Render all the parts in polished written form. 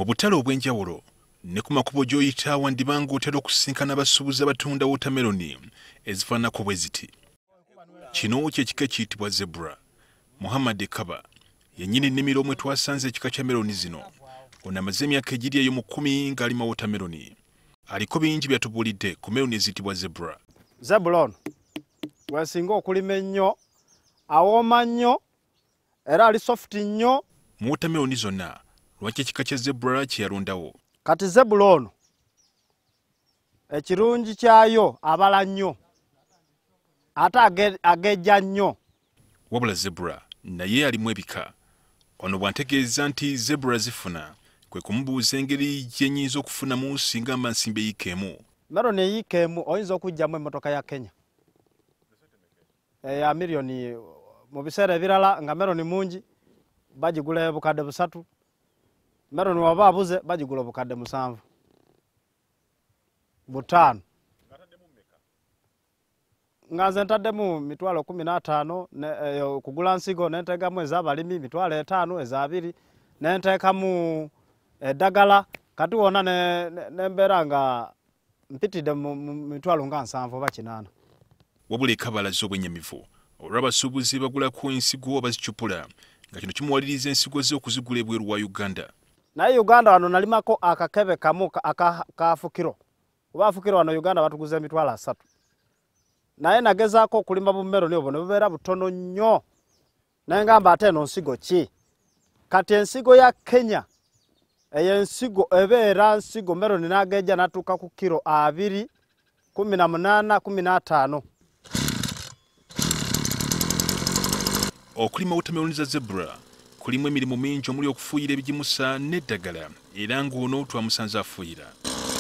Mu butale obw'enjawulo ne ku makubo gy'oyita wandibanga otera okusinkana abasuubuzi abatunda wotameroni ezifaananako bwe ziti. Kino ky'ekika kiyitibwa zebra. Muhammad Kaba yennyini nnimiro omwe twasanze ekika kya meroni zino. Ono amaze emyaka egiri eyo mu 10 ng'alima wotameroni. Aliko bingi byatubuulidde ku meroni eziyitibwa zebra. Zebra ono weesinga okulima ennyo, awooma nnyo, era ali soft nnyo. Mu wotameroni zonna lwaki ekika kya zebra kye yalondawo? Kati zebra ono ekirungi kyayo abala nnyo, ate agejja nnyo. Wabula zebra naye alimu ebika. Ono bwantegeeza nti zebra zifuna kwe kumubuuza engeri gyenyinza okufunamu singa mba nsimba eyiika emu. Meroni eyiika emu oyinza okugyamu emmotoka ya Kenya ya miliyoni. Mu biseera ebirala nga meroni mungi bagigula obukadde 3. Meroni waba abuze bagigula obukadde 7 5. Nga nze ntaddemu mitwalo 15 kugula nsigo, nenteekamu ez'abalimi mitwalo 5, eza 2, nenteekamu eddagala. Kati wonna nembeera nga mpitidde mu mitwalo nga 7 oba 8. Wabula ekabalaza obwennyamivu olw'abasuubuzi bagulako ensigo bazicupula nga kino kimuwaliriza ensigo ze okuzigula ebweru wa Uganda. Naye Uganda wano nalimako akakebe kamu akafukiro. Oba afukiro wano Uganda batuguza emitwalo 3. Naye nagezaako okulima bumeroni obwo ne bubeera butono nnyo. Naye ngamba ate eno nsigo ki? Kati ensigo ya Kenya eyo ensigo ebeera nsigo meroni n'agejja n'atuuka ku kilo 2, 18, 15. Okulima wotameroni za zebra kulimu emirimu mingi omuli okufuuyira ebigimusa n'eddagala, era ng'ono twamusanze afuuyira.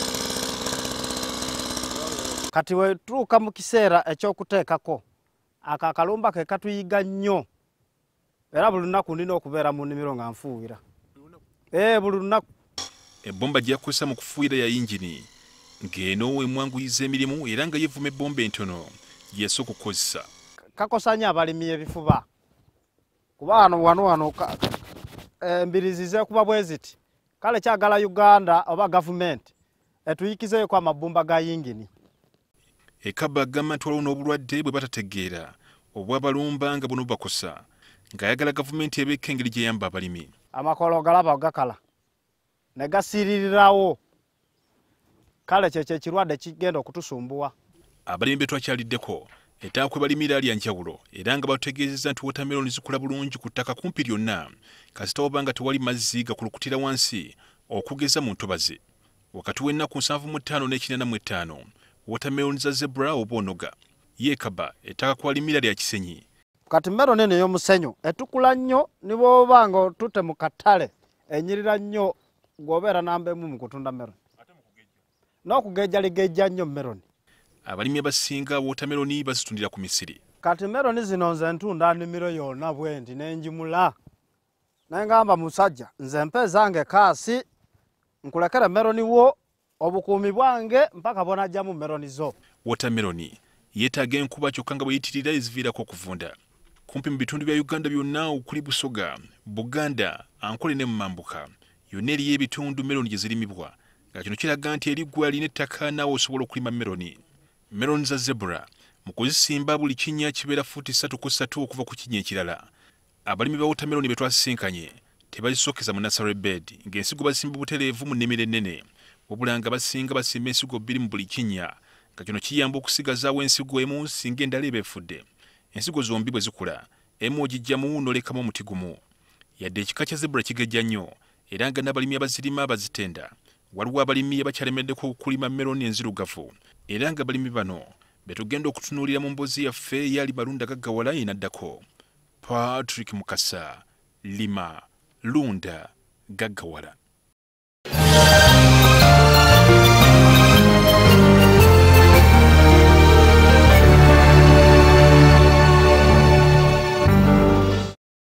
Kati wetuuka mu kiseera ekyokuteekako akalumba ke katuyiga nnyo, era buli lunaku ndina okubeera mu nnimiro nga nfuuyira. Buli lunaku. Ebbomba gy'akozesa mu kufuuyira ya yingini ng'eno emwanguyiza emirimu era nga yevuma ebbomba entono gy'asooka okukozesa. Kakosanya abalimi ebifuba. Kuba wano embirizi zeekuba bwe ziti. Kale kyagala Uganda oba gavumenti etuyikizeeko amabumba ga yingini. Ekaba agamba nti waliwo n'obulwadde bwe batategeera obw'abalumba nga buno bakosa, ng'ayagala gavumenti ebeeko engeri gy'eyamba abalimi. Amakolo galaba gakala ne gasiririrawo. Kale kyekyo ekirwadde kigenda okutusumbuwa. Abalimi be twakyaliddeko ettaka kwe balimira lya njawulo era nga batutegeezezza nti wotameroni zikula bulungi ku ttaka kumpi lyonna kasita oba nga tewali mazzi gakulukutira wansi okugeza mu ntobazi. Wakati w'ennaku 75 n'85 wotameroni za zebra oba onoga. Yeekaba ettaka kwalimira lya kisenyi. Kati meroni eno ey'omusenyu etukula nnyo ne bw'oba nga otutte mu katale enyirira nnyo gw'obeera nambemu mu kutunda meroni. N'okugejja ligejja nnyo meroni. Abalimi abasinga wotameroni bazitundira ku Misiri. Kati meroni zino nze ntunda nnimiro yonna bwe nti n'enjimula. Naye ngamba musajja nze mpe zange kaasi nkulekere meroni wo obukuumi bwange mpaka bw'onajjamu meroni zo. Wotameroni yeetaaga enkuba kyokka nga bweyitirira eziviirako okuvunda. Kumpi mu bitundu bya Uganda byonna okuli Busoga, Buganda, Ankole ne Mambuka yonna eriyo ebitundu meroni gye zirimibwa nga kino kiraga nti eriggwa alina ettaka naawe osobola okulima meroni. Meroni za zebra mu kuzisimba buli kinnya kibeera fuuti 3 ku 3 okuva ku kinnya ekirala. Abalimi ba wotameroni be twasisinkanye tebazisookeza mu nursery bed ng'ensigo basimba butereevu mu nnimiro ennene, wabula nga basinga basimba ensigo 2 mu buli kinnya nga kino kiyamba okusigazaawo ensigo emu singa endala eba efudde. Ensigo zombi bwe zikula emu ogijjamu n'olekamu omuti gumu. Yadde ekika kya zebra kigejja nnyo era nga n'abalimi abazirima bazitenda. Waliwo abalimi abakyalemeddeko okulima meroni enzirugavu era nga abalimi bano be tugenda okutunuulira mu mboozi yaffe eyali Balunda Gaggawala enaddako. Patrick Mukasa, Lima, Lunda, Gaggawala.